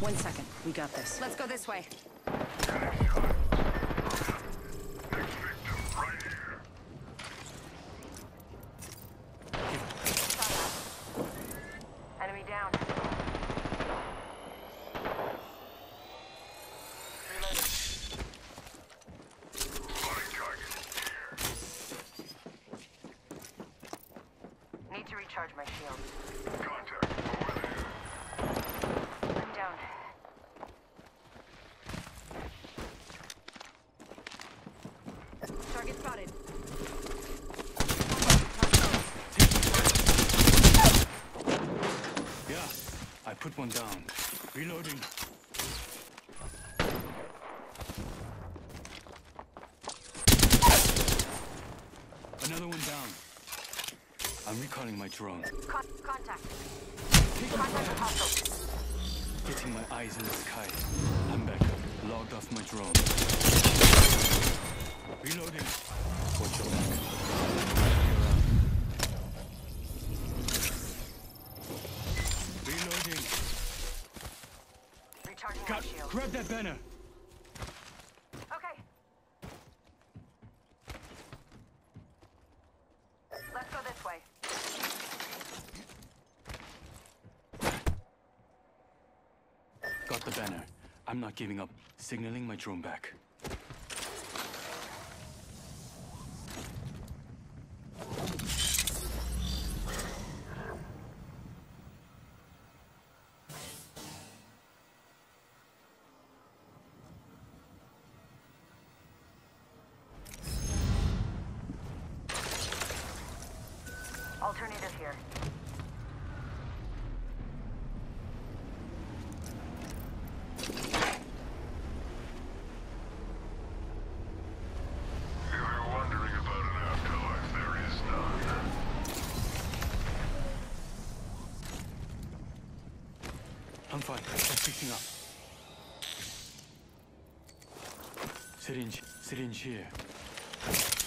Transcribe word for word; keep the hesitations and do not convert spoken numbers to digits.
One second. We got this. Let's go this way. Enemy down. Reloading. Need to recharge my shield. Contact over there. I'm down. Target spotted. Yeah, I put one down. Reloading. Another one down. I'm recalling my drone. Con contact. Contact with hostile. Getting my eyes in the sky. I'm back. Logged off my drone. Reloading. Watch your back. Reloading. Recharging my Got, shield. grab that banner. Okay. Let's go this way. Got the banner. I'm not giving up. Signaling my drone back. Alternative here. If you're wondering about an afterlife, there is none. I'm fine. I'm fixing up. Syringe. Syringe here.